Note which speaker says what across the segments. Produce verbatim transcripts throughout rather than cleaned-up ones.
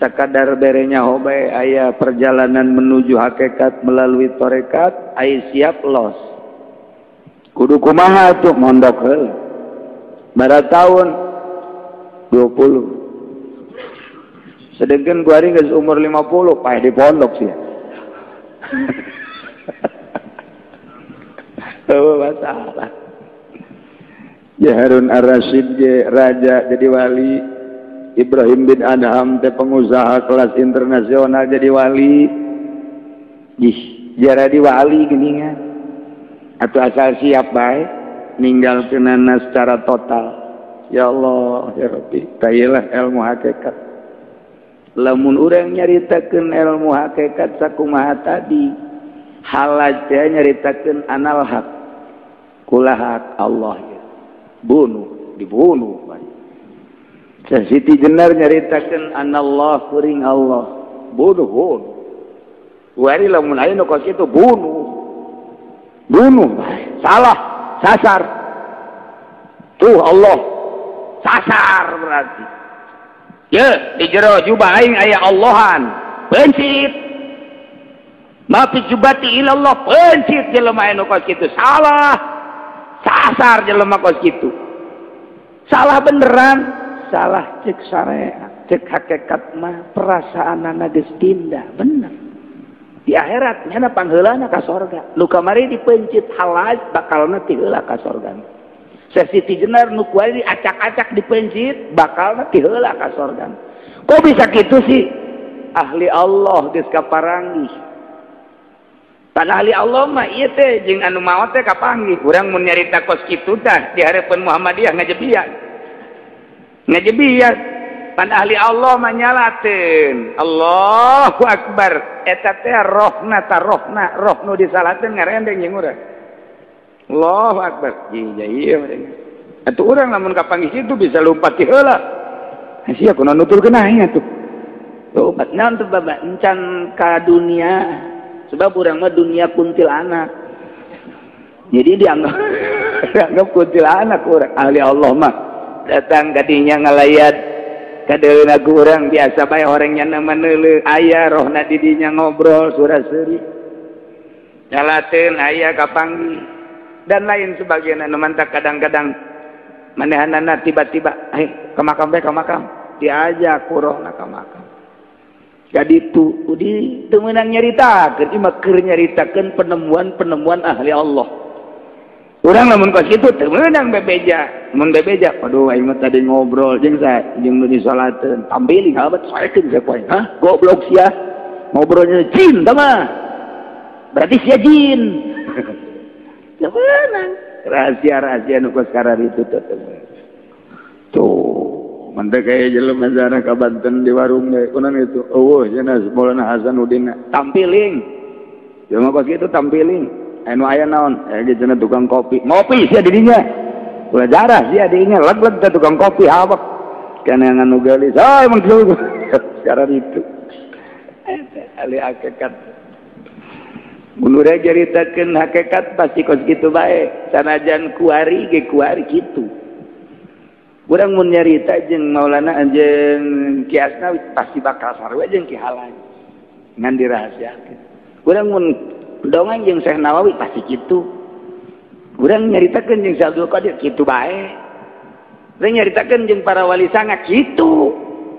Speaker 1: sakadar berenya hobe aya perjalanan menuju hakikat melalui tarekat aya siap los kudu kumaha tuh mondok heula bara tahun dua puluh sedangkan gua ari geus umur lima puluh paeh di pondok sih oh masalah ya Harun Ar-Rasyid je raja jadi wali Ibrahim bin Adham teh pengusaha kelas internasional jadi wali ih jara di wali geuningan atuh asal siap bae ninggalkeunana secara total ya Allah ya Rabbi tayeulah ilmu hakikat lamun urang nyaritakeun ilmu hakikat sakumaha tadi halaj teh nyaritakeun anal haq kula hak Allah ya bunuh dibunuh Siti Jenar nyaritakeun anallah kuring Allah bunuh bunuh wari lamun aya nu ka kitu bunuh bunuh salah sasar tuh Allah sasar berarti ya di jero jubah aing aya Allahan pencit mafi jubati ilallah pencit jelema anu ka kitu salah sasar jelema ka kitu salah beneran salah cek syariat cek hakikat mah perasaanana geus pindah bener di akhirat nya pangheulana ka sorga nu kamari dipencit halaj bakalna ti heula ka sorga Siti Jenar nu kuari acak-acak dipencit bakalna ti heula ka sorga kok bisa kitu sih ahli Allah geus kaparanggih pan ahli Allah mah ieu teh jeung anu maot teh kapanggih urang mun nyarita kos kitu tah di hareupeun Muhammadiyah ngajebian ngajebian pan ahli Allah mah nyalateun Allahu Akbar eta teh rohna ta rohna roh nu disalateun ngarendeng jeung urang Allahu Akbar iya iya atuh urang lamun kapanggih kitu bisa lompat ti heula sia kunaon nutulkeun aing atuh lompat naon teh baba encan ka dunia sebab urang mah dunia kuntilanak jadi dianggap dianggap kuntilanak urang ahli Allah mah datang kadinya ngalayat kadeuna ku urang biasa bae horengnya nama neuleuh aya rohna di dinya ngobrol sura-suri nyalateun aya kapanggih dan lain sebagainya nu mantak kadang-kadang manehanana tiba-tiba eh ka makam bae ka makam diajak ku rohna ka makam jadi itu di temenang nyaritakeun ieu mah keur nyaritakeun penemuan-penemuan ahli Allah urang lamun kos kitu teu meunang bebeja mun bebeja aduh aing mah tadi ngobrol jeung sa jeung nu disalateun tampili habat saekeun saya poe hah goblok sia ngobrolnya jin tah mah berarti sia jin teu meunang rahasia-rahasia nu kos karar itu teh tuh mantep kayak jelema sana ka Banten di warung ge kunaon itu eueuh cenah Maulana Hasanuddin tampiling jelema kos kitu tampiling anu aya naon aya ge cenah tukang kopi ngopi sia di dinya ulah jarah sia di dinya leg-leg teh tukang kopi habak kana anu gelis ah emang kieu sekarang itu ali hakikat mun urang jaritakeun hakikat pasti kos kitu bae sanajan kuari ge kuari kitu urang mun nyarita jeung Maulana jeung Ki Asnawi pasti bakal sarua jeung Ki Halan ngan dirahasiakeun urang mun dongeng jeung Syekh Nawawi pasti kitu urang nyaritakeun jeung Syekh Abdul Qadir kitu bae urang nyaritakeun jeung para wali sanga kitu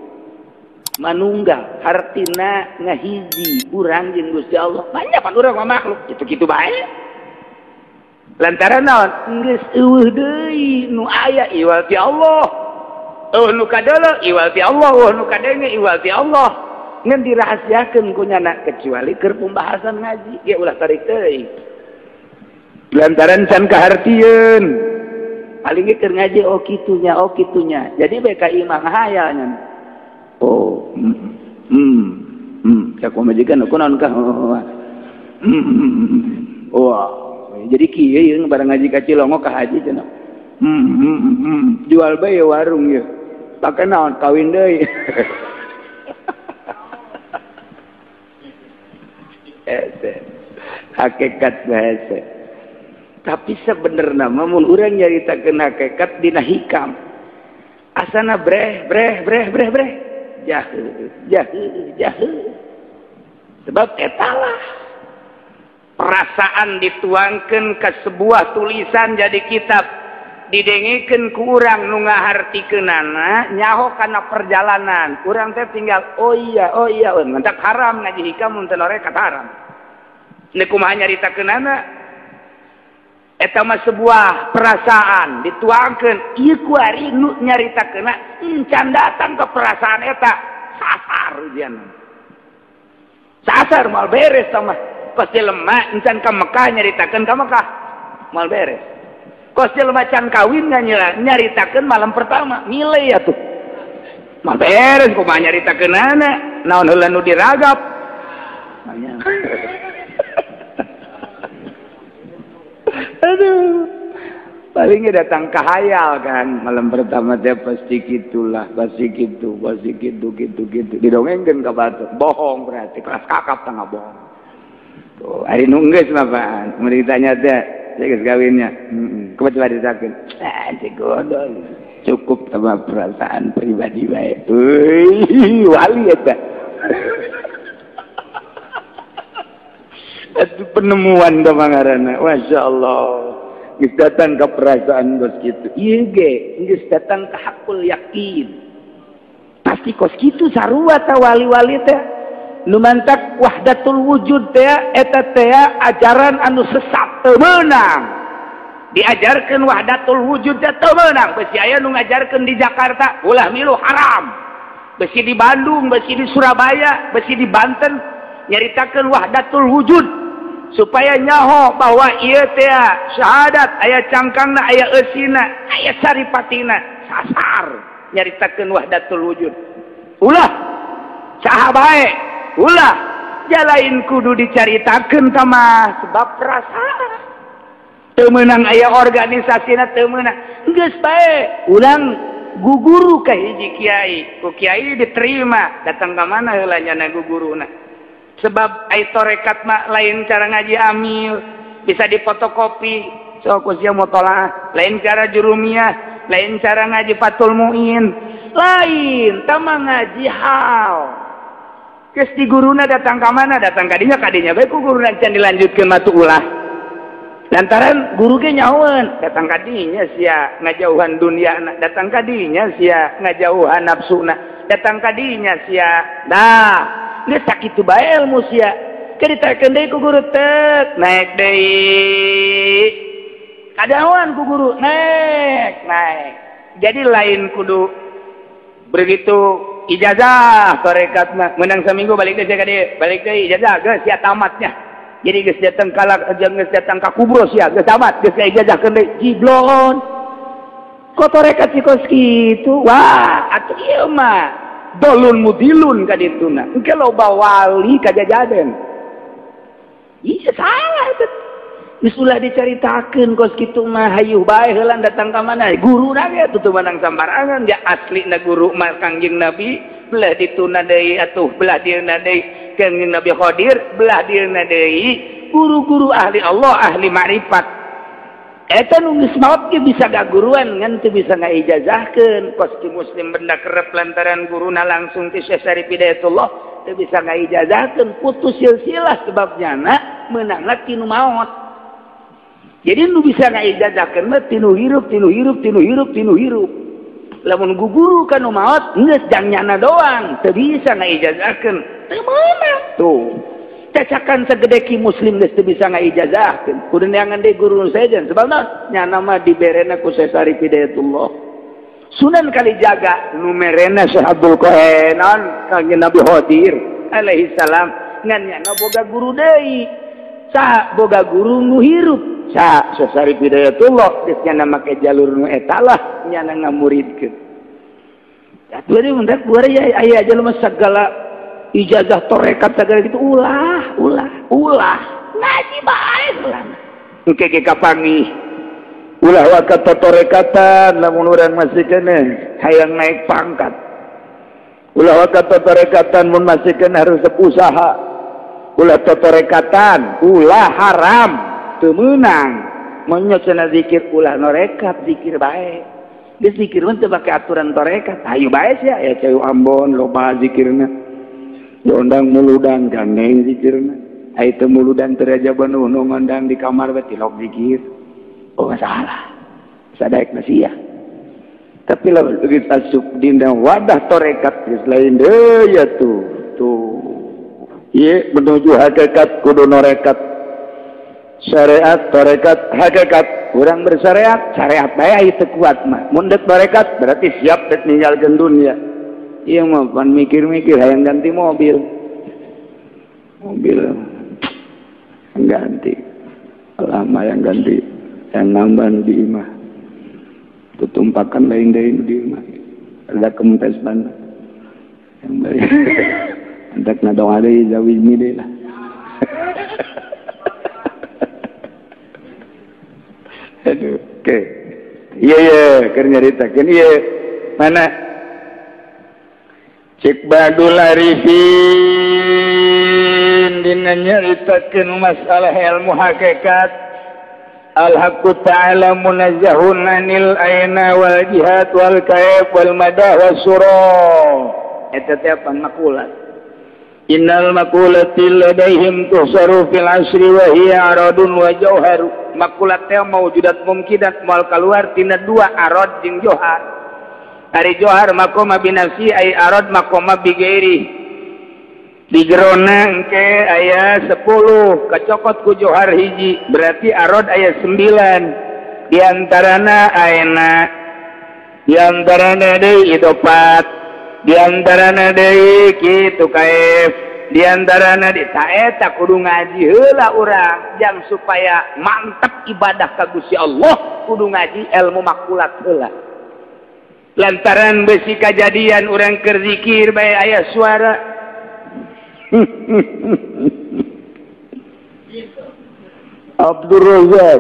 Speaker 1: manunggal hartina ngahiji urang jeung Gusti Allah banyak pan urang mah makhluk kitu-kitu bae lantaran naon geus eueuh deui nu aya iwal ti Allah eueuh nu kadeuleu iwal ti Allah eueuh nu kadenge iwal ti Allah ngan dirahasiakeun ku nyana kecuali keur pembahasan ngaji ge ulah tarik teuing lantaran can kahartieun paling ge keur ngaji oh kitunya oh kitunya jadi bae ka imah hayal nya oh hmm hmm hmm sakumajikan kunaon ka hmm wah jadi kieu yeung barang ngaji ka Cilongo ka haji cenah. Hmm, hmm, hmm, jual bae warung ye. Pake naon kawin deui. Ese. Hakikat bahasa. Tapi sebenarnya mun urang nyaritakeun hakikat dina hikam. Asana breh breh breh breh breh. jahe jahe jahe sebab etalah perasaan dituangkan ke sebuah tulisan jadi kitab didengekeun ku urang nu ngahartikeunana nyaho kana perjalanan urang teh tinggal oh iya oh iya mantap haram ngaji hikam mun teu norekat haram nek kumaha nyaritakeunana eta mah sebuah perasaan dituangkeun ieu ku ari nu nyaritakeunna encan datang ke perasaan eta sasar ujian sasar mal beres sama pasti lemah encan ka Mekah nyaritakeun ka Mekah mal beres kos jelema can kawin nyaritakeun malam pertama milih atuh mal beres kumaha nyaritakeunana naon heula nu diragap aduh palingnya datang ke hayal kan malam pertama teh pasti gitulah pasti gitu pasti gitu gitu gitu didongengkeun ka batu bohong berarti kelas kakap tengah bohong tuh hari nunggeus mah Pak mun ditanya teh geus kawinnya heeh kebetulan ditakeun ah cigodol cukup sama perasaan pribadi bae euy wali eta itu penemuan kemangarana Masya Allah geus datang ke perasaan kos kitu ieu ge geus datang ke hakul yakin pasti kos kitu sarua ta wali-wali teh nu mantak wahdatul wujud teh eta teh ajaran anu sesat teu meunang diajarkeun wahdatul wujud teh teu meunang besi aya nu ngajarkeun di Jakarta ulah milu haram besi di Bandung besi di Surabaya besi di Banten nyaritakeun wahdatul wujud supaya nyaho bahwa ieu teh syahadat aya cangkangna aya eusina aya saripatina sasar nyaritakeun wahdatul wujud ulah saha bae ulah jalain kudu dicaritakeun tama sebab perasaan teu meunang aya organisasina teu meunang geus bae ulang guguru ka hiji kiai ku kiai diterima datang ka mana heula nyana guguruna sebab ai torekat mah lain cara ngaji amil bisa difotokopi sok usia mutolaah lain cara jurumiyah lain cara ngaji fatul muin lain tama ngaji hal geus di guruna datang ka mana datang ka dinya ka dinya bae ku guruna can dilanjutkeun matu ulah lantaran guru ge nyahoeun datang ka dinya sia ngajauhan dunyana datang ka dinya sia ngajauhan nafsuna datang ka dinya sia nah geus sakitu bae ilmu sia kaditakeun deui ku guru teu naek deui kadawan ku guru naek naek jadi lain kudu begitu ijazah tarekat mah meunang saminggu balik deui ka dieu balik deui ijazah geus sia tamatnya jadi geus datang kalak geus datang ka kubro sia geus tamat geus ijazahkeun deui jiblon kok tarekat sikos kitu wah atuh ieu mah dolun mudilun ka dituna engke loba wali kajajaden iya salah itu geus ulah dicaritakeun kos kitu mah hayuh bae heula datang ka mana guru na ge tutu menang sambarangan ya aslina guru mah Kangjeng Nabi belah dituna deui atuh belah dieuna deui Kangjeng Nabi Khadir belah dieuna deui guru-guru ahli Allah ahli makrifat eta nu geus maot ge bisa gaguruan ngan teu bisa ngaijazahkeun kos ti muslim benda kerep lantaran guruna langsung ti Syekh Syarif Hidayatullah teu bisa ngaijazahkeun putus silsilah sebabnya na meunangna tinu maot jadi nu bisa ngaijazahkeun mah tinu hirup tinu hirup tinu hirup tinu hirup lamun guguru ka nu maot geus jang nyana doang teu bisa ngaijazahkeun teu meunang tuh cacakan segede ki muslim geus teu bisa ngaijazahkeun kudu neangan deui guru saja sebabna nyana mah diberena ku Syekh Syarif Hidayatullah Sunan Kalijaga nu merena Syekh Abdul Qahenan Kangjeng Nabi Khadir alaihi salam ngan nyana boga guru deui sa boga guru nu hirup sa Syekh Syarif Hidayatullah geus nyana make jalur nu eta lah nyana ngamuridkeun atuh deui mun rek buar ya aya jelema sagala ijazah torekat segala gitu ulah ulah ulah ngaji bae ulah engke ge kapangi ulah wakat torekatan lamun urang masih keneh hayang naik pangkat ulah wakat torekatan mun masih keneh harus usaha ulah torekatan ulah haram teu meunang mun cenah zikir ulah norekat zikir bae Geus zikir mah teu make aturan tarekat. Hayu bae sia aya cayu Ambon loba zikirna. Diundang muludan gandeng zikirna. Ai teu muludan teu aja benuh nu ngundang di kamar bae tilok zikir. Oh salah. Sadaekna sia. Tapi lamun kita asup dina wadah tarekat geus lain deui ya tuh. Tuh. Ieu menuju hakikat kudu norekat. Syariat tarekat hakikat. Orang bersyariat, syariat bae itu kuat mah. Mun deuk tarekat berarti siap dek ninggalkeun dunia. Ieu mah pan mikir-mikir hayang ganti mobil. Mobil ganti. Lama yang ganti. Yang nambah di imah. Tutumpakan lain deui di imah. Ada kempes ban. Yang bae. Antak na dong ada zawi mi deui lah. Aduh, oke. Okay. Iya, iya, keur nyaritakeun ieu. Mana? Cek Badul Arifin dina nyaritakeun masalah ilmu hakikat. Al-haqqu ta'ala munazzahun anil aina wal jihad wal kaif wal madah was surah. Eta teh apa makulat. Innal makulati ladaihim tuhsaru fil asri wa hiya aradun wa jauharu. Makulat teh maujudat mumkinat moal kaluar tina dua arad jeung johar. Ari johar makoma binafsi ai arad makoma bigairi. Digerona engke aya sepuluh kacokot ku johar hiji berarti arad aya sembilan. Di antarana ayeuna di antarana deui idopat di antarana deui kitu kaif. Di antarana di taeta kudu ngaji heula urang jang supaya mantep ibadah ka Gusti Allah kudu ngaji ilmu makulat heula. Lantaran besi kajadian urang keur zikir bae aya suara. Abdul Razak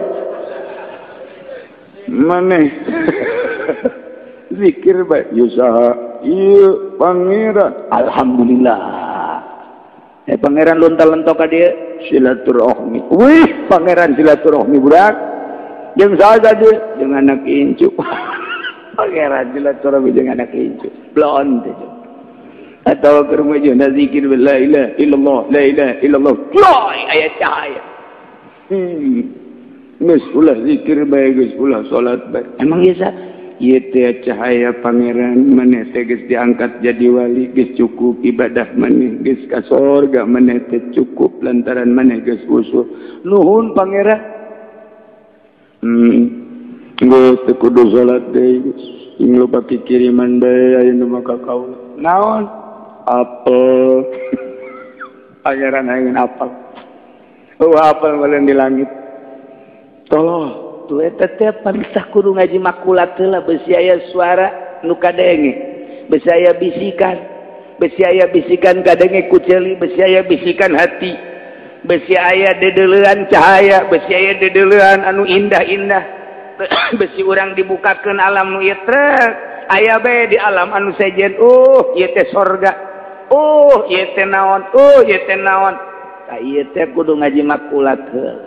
Speaker 1: maneh zikir bae usaha ieu pangeran alhamdulillah. Eh pangeran lontal-lentok ka dieu silaturahmi. Wih, pangeran silaturahmi budak. Jeung saha dieu? Jeung anak incu. Pangeran silaturahmi jeung anak incu. Blon teh. Atawa keur mujuna zikir la ilaha illallah, la ilaha illallah. Loy aya cahaya. Hmm. Geus ulah zikir bae, geus ulah salat bae. Emang ieu sa? Ieu teh cahaya pangeran maneh teh geus diangkat jadi wali geus cukup ibadah maneh geus ka surga maneh teh cukup lantaran maneh geus usul nuhun pangeran. Hmm geus teu kudu salat deui sing lupa kiriman bae ayeuna mah ka kaula naon apel pangeran ayeuna apel oh apel meuleun di langit tolong tuh eta teh pantah kudu ngaji makulat heula besi aya suara nu kadenge besi aya bisikan besi aya bisikan kadenge ku ceuli besi aya bisikan hati besi aya dedeleuan cahaya besi aya dedeleuan anu indah-indah besi urang dibukakeun alam nu ieu trek aya bae di alam anu sejen oh ieu teh sorga oh ieu teh naon oh ieu teh naon ka ieu teh kudu ngaji makulat heula.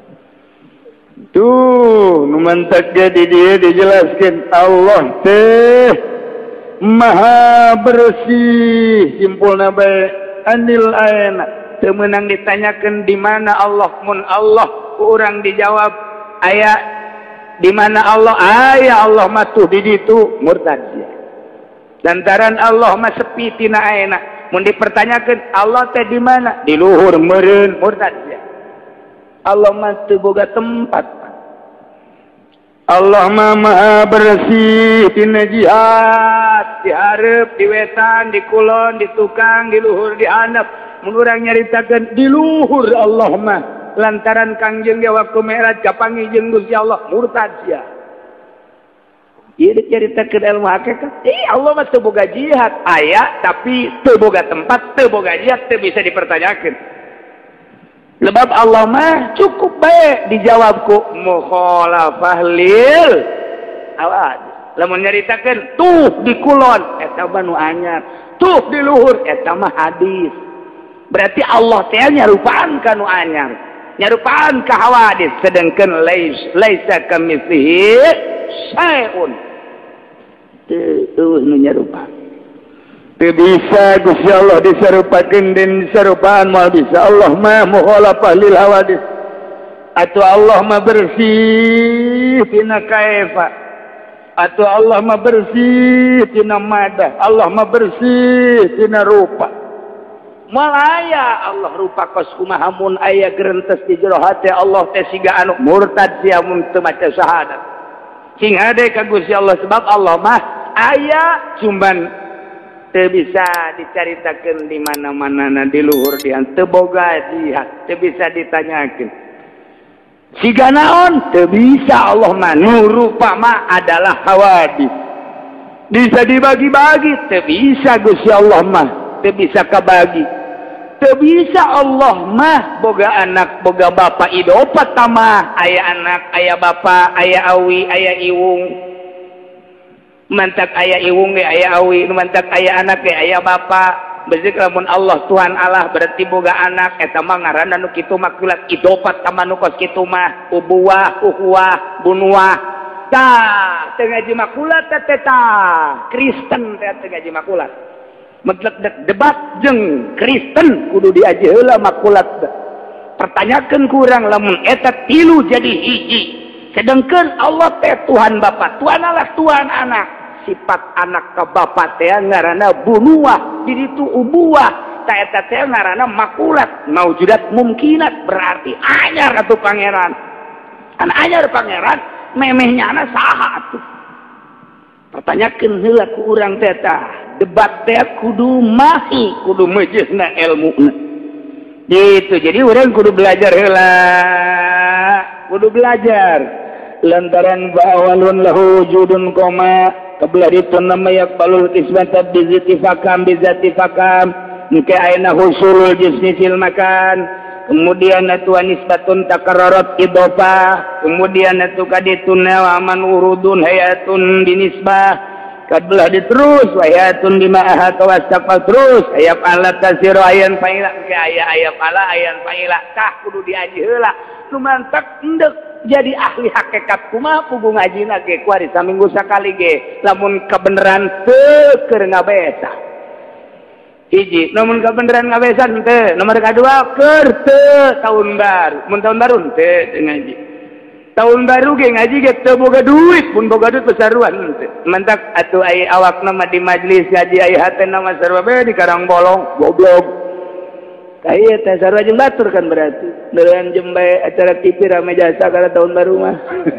Speaker 1: Tuh, nu mantak jadi dia dijelaskan Allah teh maha bersih simpulna bae anil aina teu meunang ditanyakeun di mana Allah mun Allah ku urang dijawab aya di mana Allah aya Allah mah tuh di ditu murtad sia. Lantaran Allah mah sepi tina ayeuna mun dipertanyakeun Allah teh di mana di luhur meureun murtad sia. Allah mah teu boga tempat. Allah mah maha bersih tina jihad, di hareup, di wetan, di kulon, di tukang, di luhur, di handap. Mun urang nyaritakeun di luhur Allah mah lantaran Kangjeng ge waktu Mi'raj kapanggih jeung Gusti Allah murtad sia. Ieu dicaritakeun ilmu hakikat. Eh Allah mah teu boga jihad, aya tapi teu boga tempat, teu boga jihad, teu bisa dipertanyakeun. Sebab Allah mah cukup baik dijawab ku mukhalafah lil awad. Lamun nyaritakeun tuh di kulon eta mah nu anyar, tuh di luhur eta mah hadis. Berarti Allah teh nyarupaan ka nu anyar, nyarupaan ka hawadis sedengkeun lais laisa kamitslihi syai'un. teu nu nyarupa teu bisa Gusti Allah disarupakeun dan disarupaan moal bisa Allah mah mukhalafah lil hawadis atuh Allah mah bersih tina kaifa atuh Allah mah bersih tina madah Allah mah bersih tina rupa moal aya Allah rupa kos kumaha mun aya gerentes di jero hate Allah teh siga anu murtad sia mun teu maca syahadat sing hade ka Gusti Allah sebab Allah mah aya cuman teu bisa dicaritakeun di mana-manana di luhur dian teu boga jihad teu bisa ditanyakeun siga naon teu bisa Allah mah nu rupa mah adalah hawadis bisa dibagi-bagi teu bisa Gusti Allah mah teu bisa kabagi teu bisa Allah mah boga anak boga bapa idopat tamah aya anak aya bapa aya awi aya iwung mantak aya iwung ge aya awi mantak aya anak ge aya bapa bezik lamun Allah Tuhan Allah berarti boga anak eta mah ngaranna nu kitu makulat idopat tamah nu kos kitu mah ubuwah uhuwah bunuwah tah teu ngaji makulat teh tah Kristen teh teu ngaji makulat metlek debat jeung Kristen kudu diaji heula makulat pertanyakeun ku urang lamun eta tilu jadi hiji sedengkeun Allah teh Tuhan Bapa Tuhan Allah Tuhan anak sifat anak ka bapa teh ngaranna bunuwah di ditu ubuwah ta eta teh ngaranna makulat maujudat mungkinat berarti anyar atuh pangeran an anyar pangeran memehnya ana saha atuh pertanyakeun heula ku urang teh tah debat teh kudu mahi kudu mejehna ilmuna gitu jadi urang kudu belajar heula kudu belajar lantaran ba'awalun lahu wujudun koma qabla ditun nama yaqbalul isbata bizatifakam bizatifakam engke aina husulul jismi fil makan kemudian atu nisbatun takarrarat idhofah kemudian atu kaditun wa man urudun hayatun binisbah kadbelah diterus wayatun bima ahata wastaqal terus ayat alat tasiru ayan faila ke ayat ayat ala ayan faila tah kudu diaji heula nu mantak endek jadi ahli hakikat kumaha kudu ngajina ge kuari saminggu sakali ge lamun kebenaran teu keur ngabesa hiji namun kebenaran ngabesan teu nomor kadua keur teu tahun baru mun tahun baru teu ngaji tahun baru ge ngaji ge teu boga duit pun boga duit besaruan teu mentak atuh ai awakna mah di majelis ngaji ai hatena mah sarua bae di karang bolong goblok kaya teh sarua jeung batur kan berarti dalam jembe acara T V rame jasa kana tahun baru mah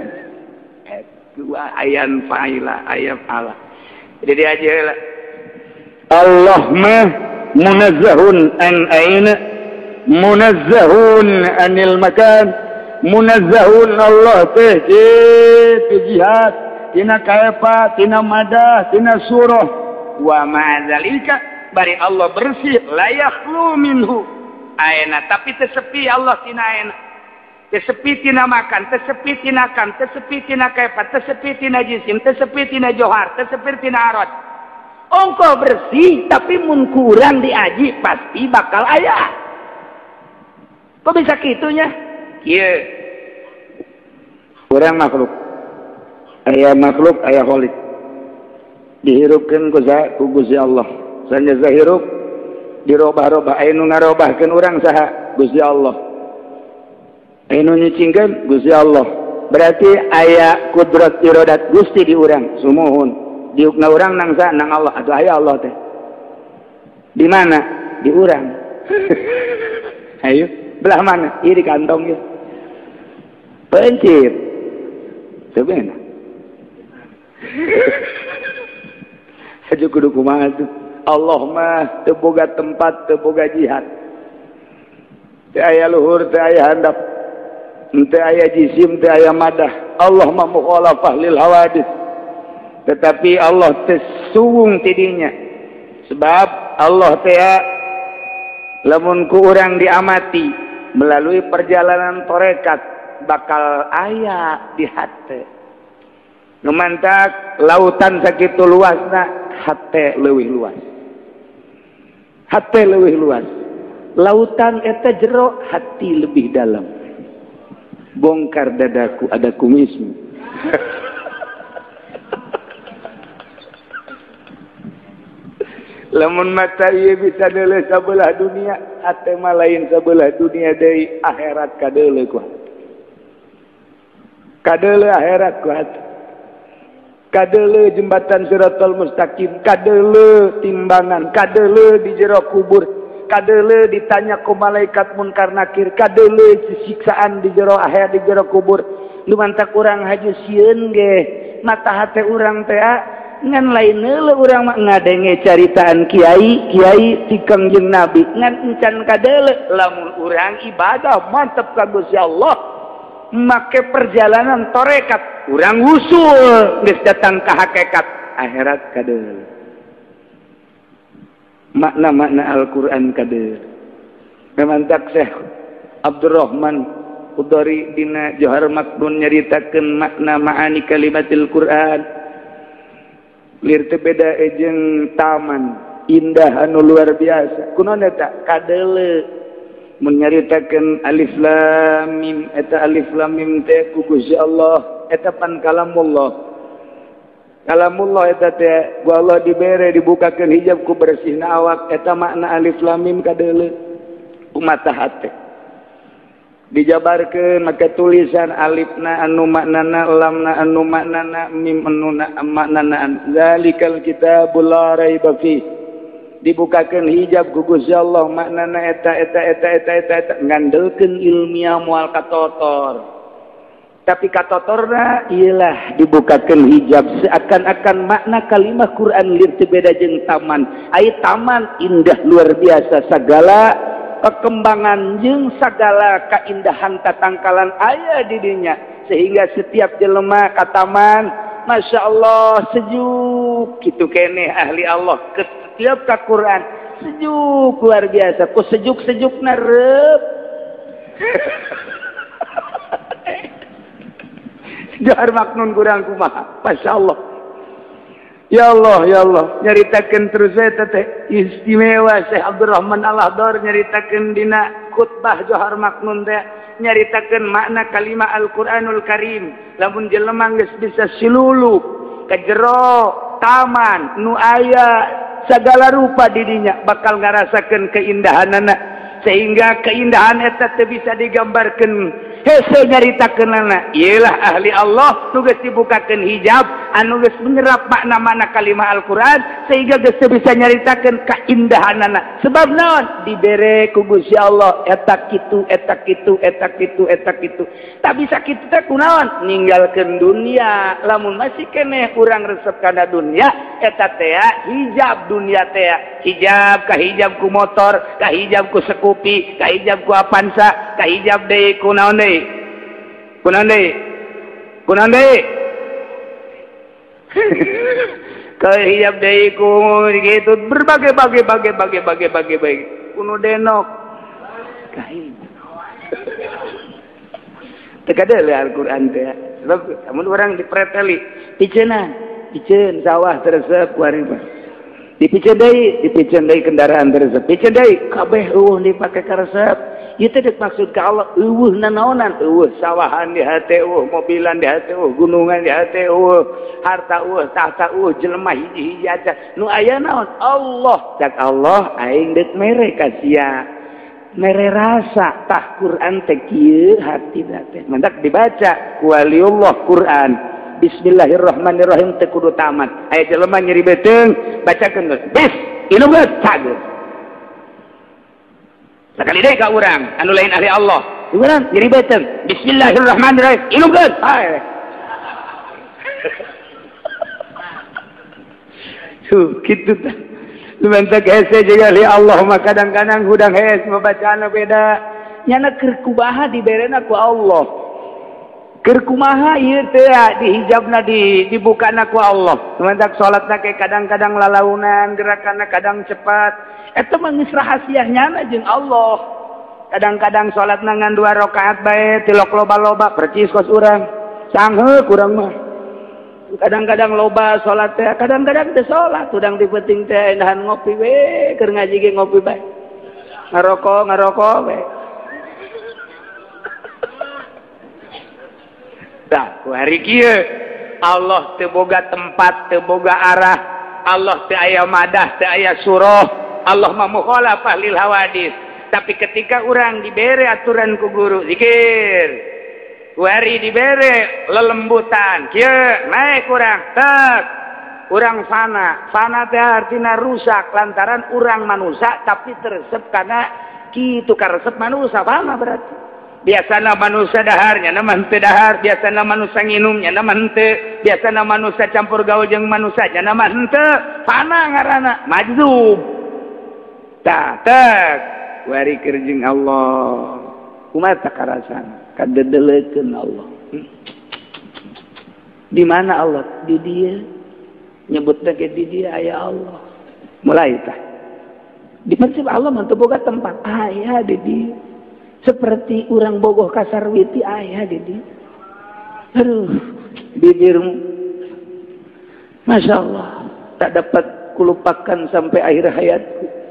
Speaker 1: dua ayan faila ayat Allah jadi dia aja heula Allah mah munazzahun an aina munazzahun anil makan munazzahun Allah teh teh jihad tina kaifa tina madah tina surah wa ma'adzalika bari Allah bersih la yakhlu minhu aina tapi tersepi Allah tina aina tersepi tina makan tersepi tina kan tersepi tina kaifa tersepi tina jisim tersepi tina johar tersepi tina arat ongko bersih tapi mun kurang diaji pasti bakal aya kok bisa kitunya iya kurang makhluk aya makhluk aya khalik dihirupkeun ku ku Gusti Allah sanya zahirup dirobah-robah aya nu ngarobahkeun urang saha Gusti Allah aya nu nyicingkeun Gusti Allah berarti aya kudrat iradat Gusti di urang sumuhun diukna urang nang sa nang Allah atuh aya Allah teh di mana di urang ayo belah mana ieu di kantong ieu pencit sebenarnya aja kudu kumaha tuh Allah mah teu boga tempat teu boga jihad teu aya luhur teu aya handap teu aya jisim teu aya madah Allah mah mukhalafah lil hawadis tetapi Allah teu suwung tidinya sebab Allah teh lamun ku urang diamati melalui perjalanan torekat bakal aya di hate numantak lautan sakitu luasna hate leuwih luas hate leuwih luas lautan eta jero hati lebih dalam bongkar dadaku ada kumismu lamun mata ieu bisa deuleu sabelah dunia hate mah lain sabelah dunia deui akhirat kadeuleu ku kadeuleu akhirat ku kadeuleu jembatan Siratal Mustaqim kadeuleu timbangan kadeuleu di jero kubur kadeuleu ditanya ku malaikat munkar nakir kadeuleu siksaan di jero akhirat di jero kubur lumantak urang haju sieun ge mata hate urang teh ngan lain heula urang mah ngadenge caritaan kiai kiai ti Kangjeng Nabi ngan encan kadeuleu lamun urang ibadah mantep ka Gusti Allah make perjalanan torekat urang usul geus datang ka hakikat akhirat kadeuleu makna-makna Al-Qur'an kadeuleu memantak Syekh Abdurrahman Udari dina Johar Maknun nyaritakeun makna ma'ani kalimatil Qur'an lir teu beda jeung taman indah anu luar biasa kunaon eta kadeuleu mun nyaritakeun alif lam mim eta alif lam mim teh ku Gusti Allah eta pan kalamullah kalamullah eta teh ku Allah dibere dibukakeun hijab ku bersihna awak eta makna alif lam mim kadeuleu umat hate dijabarkeun make tulisan alifna anu maknana lamna anu maknana mim anu maknana zalikal kitabul la raiba fi dibukakeun hijab ku Gusti Allah maknana eta eta eta eta eta, eta. Ngandelkeun ilmiah moal katotor tapi katotorna ialah dibukakeun hijab seakan-akan makna kalimah Quran lir teu beda jeung taman aya taman indah luar biasa sagala perkembangan jeung sagala keindahan tatangkalan aya di dinya sehingga setiap jelema ka taman Masya Allah sejuk kitu keneh ahli Allah ke setiap ka Quran sejuk luar biasa ku sejuk-sejukna reup Johar Maknun kurang kumaha Masya Allah ya Allah ya Allah nyaritakeun terus eta teh istimewa Syekh Abdurrahman Al-Ahdar nyaritakeun dina khutbah Johar Maknun teh nyaritakeun makna kalimah Al-Qur'anul Karim lamun jelema geus bisa silulu ka jero taman nu aya sagala rupa di dinya bakal ngarasakeun keindahanana sehingga keindahan eta teh bisa digambarkeun hese nyaritakeunana ialah ahli Allah nu geus dibukakeun hijab anu geus menyerap makna-makna kalimah Al-Qur'an sehingga geus bisa nyaritakeun keindahanana sebab naon dibere ku Gusti Allah eta kitu eta kitu eta kitu eta kitu tak bisa kitu teh kunaon ninggalkeun dunia lamun masih keneh urang resep kana dunia eta teh hijab dunia teh hijab ka hijab ku motor ka hijab ku Scoopy ka hijab ku Avanza ka hijab deui ku naon deui kunaon deui kunaon deui ka hijab deui ku gitu berbagai bagai bagai bagai bagai bagai bagai kuno denok ka hijab teu kadeuleu Al-Qur'an teh sebab amun urang dipreteli piceuna piceun sawah teresep ku ari dipiceun deui dipiceun deui kendaraan teresep piceun deui kabeh eueuh dipake karesep ieu teh deuk maksud ka Allah eueuh nanaonan eueuh sawahan di hate eueuh mobilan di hate eueuh gunungan di hate eueuh harta eueuh tahta eueuh jelema hiji-hiji aja nu aya naon Allah cak Allah aing deuk mere ka sia mere rasa tah Quran teh kieu hati teh mendak dibaca ku waliullah Quran Bismillahirrahmanirrahim teu kudu tamat aya jelema nyeri beteung bacakeun geus bis inu geus cageus sakali deui ka urang anu lain ahli Allah urang nyeri beteung Bismillahirrahmanirrahim inu geus hae tuh kitu teh lumantak hese juga ahli Allah mah kadang-kadang hudang hes mabacaana beda nyana keur kumaha diberena ku Allah keur kumaha ieu teh dihijabna di dibukana ku Allah lumantak salatna ke kadang-kadang lalaunan gerakanna kadang cepat eta mah geus rahasianya jeung Allah kadang-kadang salatna ngan dua rakaat bae tilok loba-loba percis kos urang sangheuk urang mah kadang-kadang loba salat teh kadang-kadang teu salat udang dipenting teh endahan ngopi we keur ngaji ge ngopi bae ngarokok ngarokok we tah ku hari kieu Allah teu boga tempat teu boga arah Allah teu aya madah, teu aya surah. Allah mah mukhalafah lil hawadis. Tapi ketika orang dibere aturan ku guru zikir, wari dibere lelembutan, kieu naik urang tek. Urang fana, fana teh artina rusak lantaran urang manusia tapi teresep karena kitu karesep manusia fana berarti. Biasana manusia daharnya nama henteu dahar, biasana manusia nginumnya nama henteu, biasana manusia campur gaul jeung manusia nya nama henteu, fana ngaranna majzub. Tah tek wari keur jeung Allah. Kumaha karasana? Kadedelekeun Allah. Hmm. Di mana Allah? Di Dia. Nyebutna ke di Dia aya Allah. Mulai tah. Di prinsip Allah mah teu boga tempat aya di Dia. Seperti orang bogoh kasarwiti ayah jadi, aduh bibirmu, masya Allah tak dapat kulupakan sampai akhir hayatku.